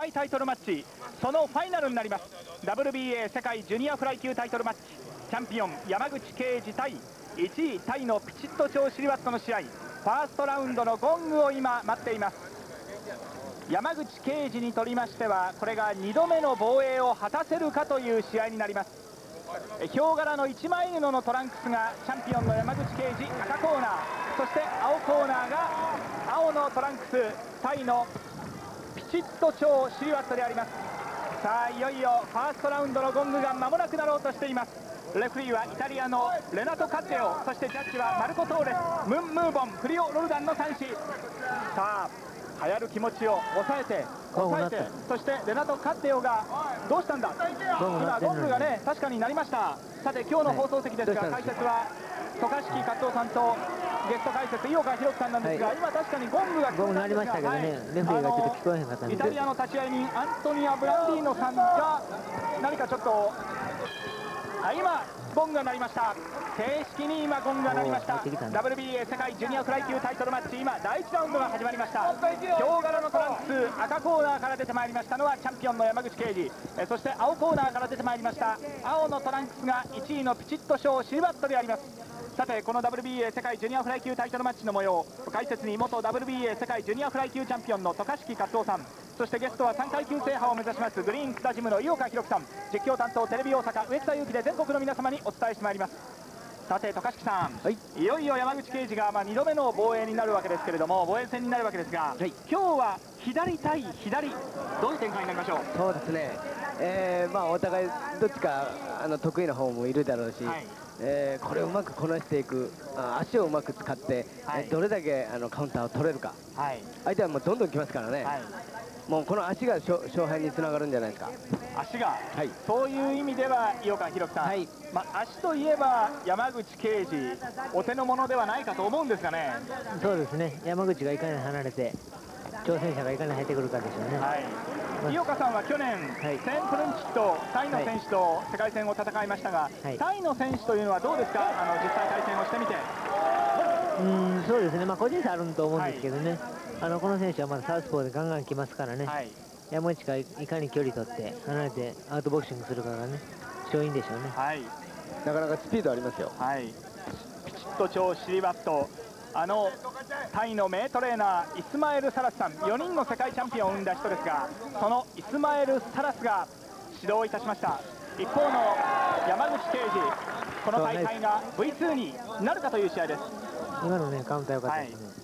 タイトルマッチ、そのファイナルになります。 WBA 世界ジュニアフライ級タイトルマッチ、チャンピオン山口圭司対1位タイのピチットチョウシリワットの試合、ファーストラウンドのゴングを今待っています。山口圭司にとりましてはこれが2度目の防衛を果たせるかという試合になります。ヒョウ柄の一枚布のトランクスがチャンピオンの山口圭司、赤コーナー、そして青コーナーが青のトランクス、タイのピチットチョウシリワットであります。さあいよいよファーストラウンドのゴングが間もなくなろうとしています。レフリーはイタリアのレナト・カッテオ、そしてジャッジはマルコ・トーレス、ムン・ムーボン、フリオ・ロルダンの3氏。さあ流行る気持ちを抑えてそしてレナト・カッテオがどうしたんだ、今ゴングがね確かになりました。さて今日の放送席ですが、解説は渡嘉敷勝夫さんとゲスト解説井岡弘樹さんなんですが、今確かにゴングが聞こえたんですが、 鳴りましたけどね、レフリーがちょっと聞こえへんかったんで、 イタリアの立ち会い人アントニア・ブランディーノさんが何かちょっと今ゴングが鳴りました。正式に今ゴングが鳴りました。 WBA 世界ジュニアフライ級タイトルマッチ、今第1ラウンドが始まりました。ヒョウ柄のトランクス、赤コーナーから出てまいりましたのはチャンピオンの山口圭司、そして青コーナーから出てまいりました青のトランクスが1位のピチットショーシリバットであります。さてこの WBA 世界ジュニアフライ級タイトルマッチの模様、解説に元 WBA 世界ジュニアフライ級チャンピオンの渡嘉敷勝夫さん、そしてゲストは3階級制覇を目指しますグリーンスタジムの井岡弘樹さん、実況担当テレビ大阪植草祐希で全国の皆様にお伝えしてまいります。さて渡嘉敷さん、いよいよ山口圭司が2度目の防衛になるわけですけれども、防衛戦になるわけですが、今日は左対左、どういう展開になりましょう。 そうですね、お互いどっちか得意な方もいるだろうし、これをうまくこなしていく、足をうまく使って、どれだけカウンターを取れるか、相手はもうどんどん来ますからね、もうこの足が勝敗につながるんじゃないですか。 足が、そういう意味では井岡弘樹さん、足といえば山口圭司お手の物ではないかと思うんですがね。 そうですね、山口がいかに離れて挑戦者がいかに入ってくるかでしょうね。 井岡さんは去年、センプルンチッとタイの選手と世界戦を戦いましたが、タイの選手というのはどうですか、実際対戦をしてみて。 そうですね、個人差あると思うんですけどね、この選手はまだサウスポーでガンガン来ますからね、山口がいかに距離取って離れてアウトボクシングするかがね勝因でしょうね。 なかなかスピードありますよ。 ピチッと超シリバット、タイの名トレーナーイスマエル・サラスさん、4人の世界チャンピオンを生んだ人ですが、そのイスマエル・サラスが指導いたしました。一方の山口圭司、この大会が V2 になるかという試合です。 今のねカウンター良かったですね。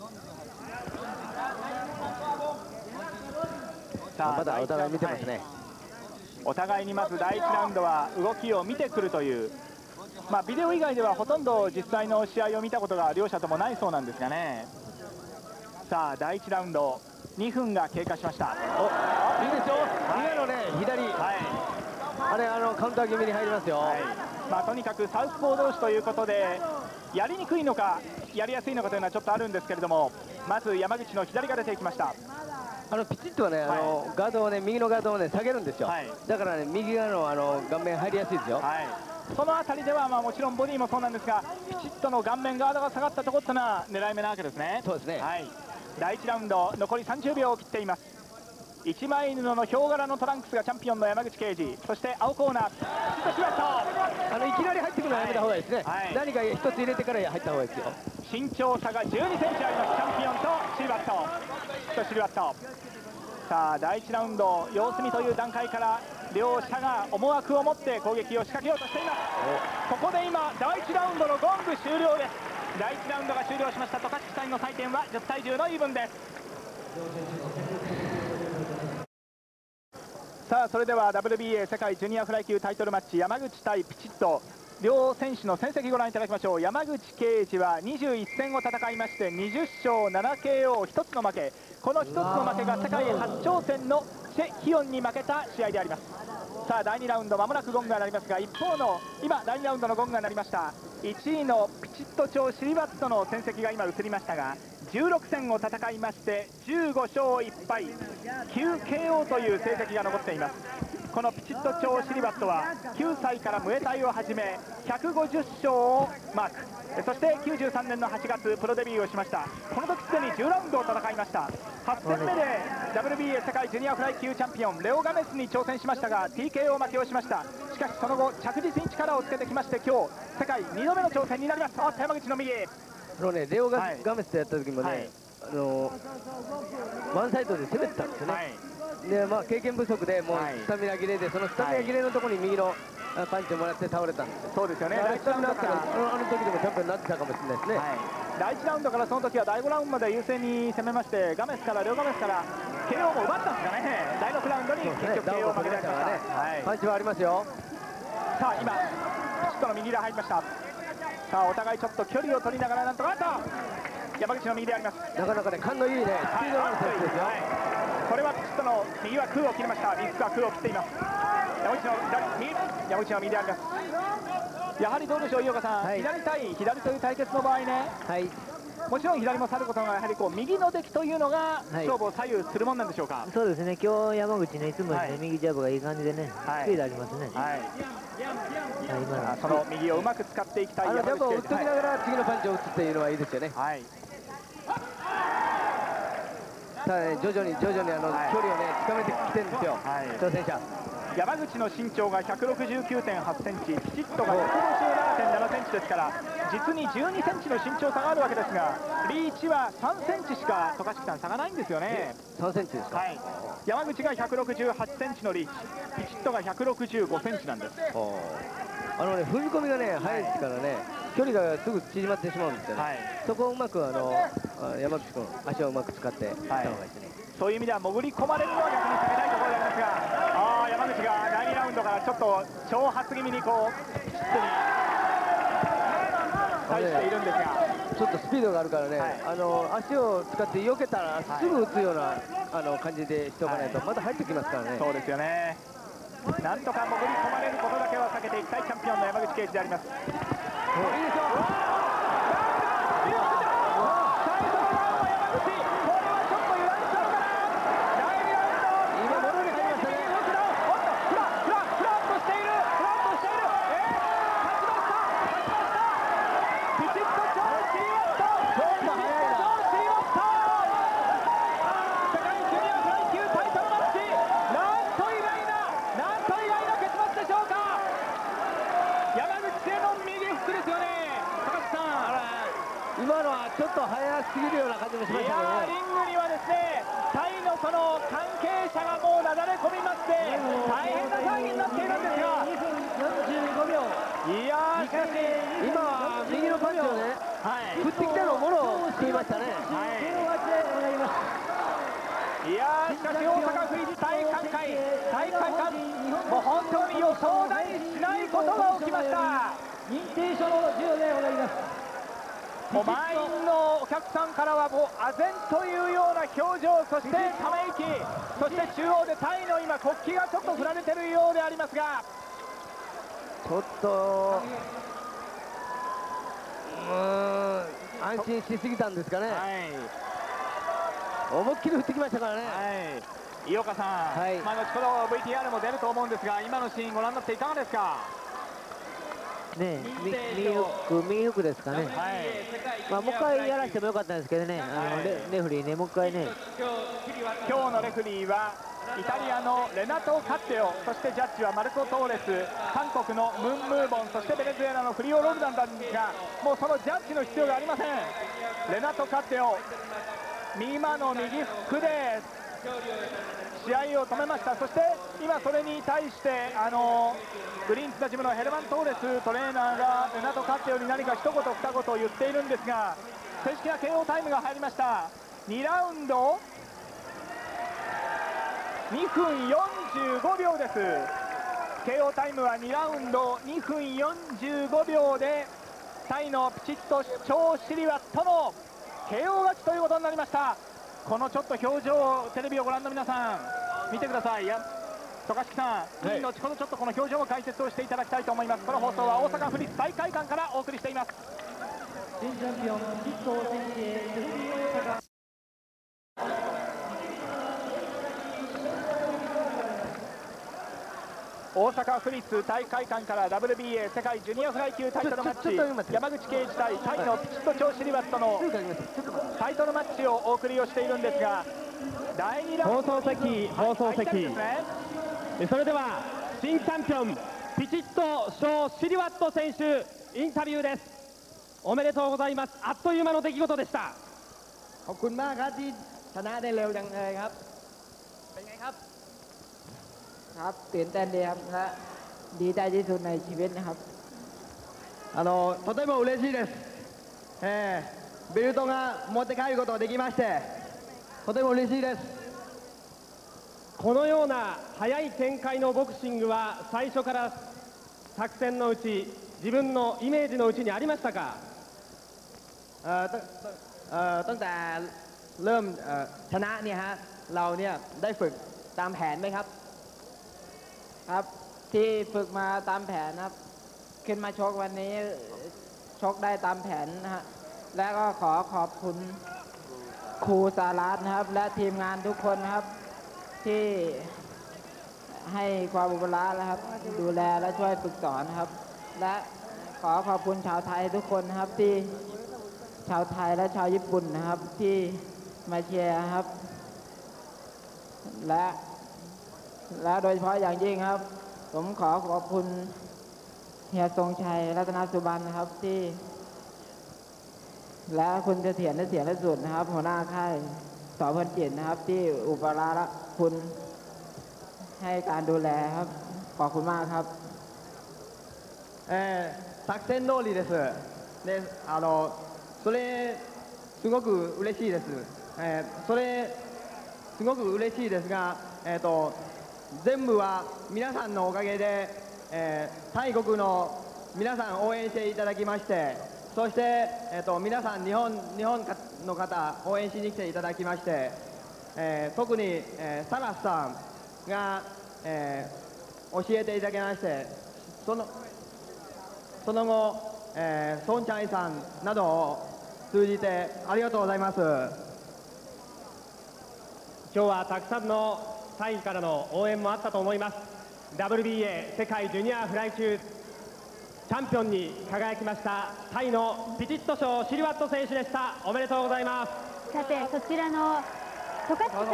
まだお互い見てますね。 お互いにまず第1ラウンドは動きを見てくるという、ビデオ以外ではほとんど実際の試合を見たことが両者ともないそうなんですがね。さあ第1ラウンド2分が経過しました。 いいですよ、今のね左、あれカウンター気味に入りますよ。 とにかくサウスポー同士ということでやりにくいのかやりやすいのかというのはちょっとあるんですけれども、まず山口の左が出ていきました。 ピチッとはね、ガードをね、右のガードをね下げるんですよ。だからね、右側の顔面入りやすいですよ。 その辺りではもちろんボディもそうなんですが、ピチッとの顔面ガードが下がったところというのは狙い目なわけですね。 そうですね。 第1ラウンド残り30秒を切っています。一枚布のヒョウ柄のトランクスがチャンピオンの山口圭司、そして青コーナーピチッとシュワット、 いきなり入ってくるのはやめた方がいいですね。何か一つ入れてから入った方がいいですよ。 身長差が12センチあります。チャンピオンとシルバット、シルバット。さあ第1ラウンド様子見という段階から両者が思惑を持って攻撃を仕掛けようとしています。ここで今第1ラウンドのゴング終了です。第1ラウンドが終了しました。渡嘉敷さんの採点は10対10のイーブンです。さあそれでは WBA 世界ジュニアフライ級タイトルマッチ、山口対ピチッと両選手の戦績ご覧いただきましょう。山口圭司は21戦を戦いまして20勝7 KO1 つの負け、この1つの負けが世界初挑戦のチェ・ヒヨンに負けた試合であります。さあ第2ラウンドまもなくゴングが鳴りますが、一方の今第2ラウンドのゴングが鳴りました。1位のピチッと超シリバットの戦績が今映りましたが、16戦を戦いまして15勝1敗 9KO という成績が残っています。このピチッと超シリバットは9歳からムエタイを始め150勝をマーク、そして93年の8月プロデビューをしました。この時すでに10ラウンドを戦いました。8戦目で WBA 世界ジュニアフライ級チャンピオンレオ・ガメスに挑戦しましたが TKO 負けをしました。しかしその後着実に力をつけてきまして今日世界2度目の挑戦になります。山口の右レオガメスとやった時もね、ワンサイドで攻めてたんですよね。で経験不足でもうスタミナ切れで、そのスタミナ切れのところに右のパンチをもらって倒れたんですよ。 そうですよね。 第1ラウンドからあの時でもチャンピオンになってたかもしれないですね。 第1ラウンドからその時は第5ラウンドまで優勢に攻めましてレオ・ガメスから KO も奪ったんですかね。第6ラウンドに結局 KO を負けてました。 パンチはありますよ。 さあ今ピチッとの右で入りました。さあお互いちょっと距離を取りながらなんとか山口の右であります。 なかなかね勘のいいねスピードのある選手ですよ。 これはピチッとの右は空を切りました。リスクは空を切っています。山口の右であります。やはりどうでしょう井岡さん、左対左という対決の場合ね、もちろん左もさることがやはりこう右の出来というのが勝負を左右するもんなんでしょうか。 そうですね。今日山口ねいつもね右ジャブがいい感じでねスピードありますね。 今その右をうまく使っていきたい山口。 ジャブを打っておきながら次のパンチを打つっていうのはいいですよね。ただね徐々に距離をね近めてきてるんですよ、挑戦者。 山口の身長が169.8センチ、ピチッとが157.7センチですから、実に12センチの身長差があるわけですが、リーチは3センチしか渡嘉敷さん差がないんですよね。 3センチですか。 山口が168センチのリーチ、ピチッとが165センチなんです。 踏み込みがね速いですからね、距離がすぐ縮まってしまうんですよね。そこをうまく山口君足をうまく使っていった方がいいですね。 そういう意味では潜り込まれるのは逆に避けたいところでありますが、山口が第2ラウンドからちょっと挑発気味にこうピチッとに対しているんですが、 ちょっとスピードがあるからね、足を使って避けたらすぐ打つような感じでしておかないとまた入ってきますからね。 そうですよね。なんとか潜り込まれることだけは避けていきたいチャンピオンの山口圭司であります。いいですよ。 今のはちょっと早すぎるような感じもしましたけどね。 リングにはですねタイのその関係者がもうなだれ込みまして大変な騒ぎになっているんですが、2分45秒。いやしかし今は右のパンチをね、振ってきたのをもろをしていましたね。 いやしかし大阪府立体育館もう本当に予想だにしないことが起きました。認定書の授与でございます。満員のお客さんからはもう唖然というような表情、そしてため息、そして中央でタイの今国旗がちょっと振られているようでありますが、 ちょっと安心しすぎたんですかね。思いっきり振ってきましたからね。 井岡さん、後ほど VTR も出ると思うんですが、今のシーンご覧になっていかがですか。 ね、右フックですかね。もう一回やらせてもよかったんですけどね、レフリーね、もう一回ね。 今日のレフリーはイタリアのレナト・カッテオ、そしてジャッジはマルコ・トーレス、韓国のムン・ムーボン、そしてベネズエラのフリオ・ロルダンなんですが、もうそのジャッジの必要がありません。レナト・カッテオ、今の右フックで試合を止めました。そして今それに対してグリーンズタジムのヘルマン・トーレストレーナーがレナト・カッテオに何か一言二言言っているんですが、正式な KO タイムが入りました。2ラウンド2分45秒です。 KO タイムは2ラウンド2分45秒でタイのピチッとチョー・シリワットの KO 勝ちということになりました。このちょっと表情、テレビをご覧の皆さん見てください。渡嘉敷さん、後ほどちょっとこの表情の解説をしていただきたいと思います。この放送は大阪府立体育会館からお送りしています。新チャンピオン筆頭選手大阪府立体育会館から WBA 世界ジュニアフライ級タイトルマッチ、山口圭司対タイのピチッとチョー・シリワットのタイトルマッチをお送りをしているんですが、 第2ラウンド放送席、それでは新チャンピオンピチットショー・シリワット選手インタビューです。おめでとうございます。あっという間の出来事でした。 ขอบคุณมากครับที่ชนะได้เร็วจังเลยครับเป็นไงครับครับตื่นเต้นดีครับและดีใจที่สุดในชีวิตนะครับとても嬉しいです、ベルトが持って帰ることができましてとても嬉しいです。 このような速い展開のボクシングは最初から作戦のうち自分のイメージのうちにありましたか？ ตั้งแต่เริ่มชนะเนี่ยฮะเราเนี่ยได้ฝึกตามแผนไหมครับครับที่ฝึกมาตามแผนครับขึ้นมาชกวันนี้ชกได้ตามแผนนะฮะและก็ขอขอบคุณครูสารัตน์นะครับและทีมงานทุกคนนะครับที่ให้ความอุปการะนะครับดูแลและช่วยฝึกสอนนะครับและขอขอบคุณชาวไทยทุกคนนะครับที่ชาวไทยและชาวญี่ปุ่นนะครับที่มาเชียร์ครับและโดยเฉพาะอย่างยิ่งครับผมขอขอบคุณเฮียทรงชัยรัตนสุบรรณนะครับที่และคุณเสถียรและเสียงและสุดนะครับหัวหน้าค่ายสพลจิตนะครับที่อุปการะคุณให้การดูแลครับขอบคุณมากครับ作戦通りです。でそれすごく嬉しいです。それすごく嬉しいですが、全部は皆さんのおかげで、タイ国の皆さん応援していただきまして、そして、皆さん日本の方応援しに来ていただきまして、特に、サラスさんが、教えていただきまして、その後、ソンチャイさんなどを通じてありがとうございます。 今日はたくさんのタイからの応援もあったと思います。 WBA 世界ジュニアフライ級チャンピオンに輝きましたタイのピチットショー・シリワット選手でした。おめでとうございます。 さてそちらの渡嘉敷さん、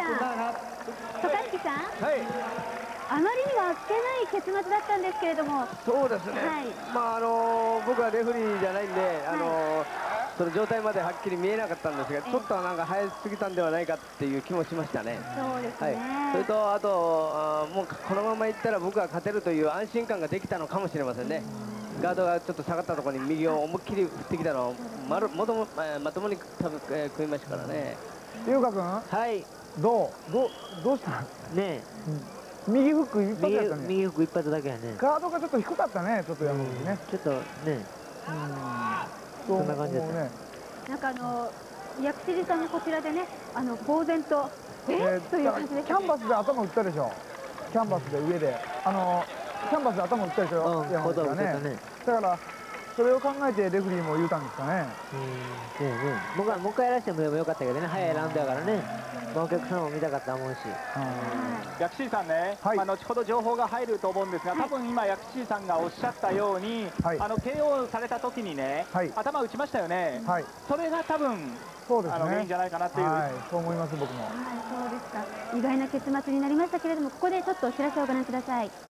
はい、 あまりにはあっけない結末だったんですけれども。 そうですね、 はい、 まあ僕はレフェリーじゃないんでその状態まではっきり見えなかったんですが、ちょっとなんか早すぎたんではないかっていう気もしましたね。 そうですね、 はい、それとあともうこのままいったら僕が勝てるという安心感ができたのかもしれませんね。ガードがちょっと下がったところに右を思いっきり振ってきたのをまともに多分食いましたからね。 優香君、 はい、 どうしたね右フック一発やったね。 右フック一発だけやね。 ガードがちょっと低かったね、ちょっと山口ね。 ちょっとね、そんな感じですね。 なんか薬師寺さんもこちらでね呆然とという感じでキャンバスで頭打ったでしょ。キャンバスで上でキャンバスで頭打ったでしょ、山口がね。だからそれを考えてレフリーも言うたんですかね。 もう一回やらせてもよかったけどね、早いラウンドやからね、お客さんも見たかったと思うし。 薬師さんね、後ほど情報が入ると思うんですが、多分今薬師さんがおっしゃったように、KO された時にね、頭打ちましたよね。それが多分原因じゃないかなっていう。 そう思います僕も。 そうですか。意外な結末になりましたけれども、ここでちょっとお知らせをご覧ください。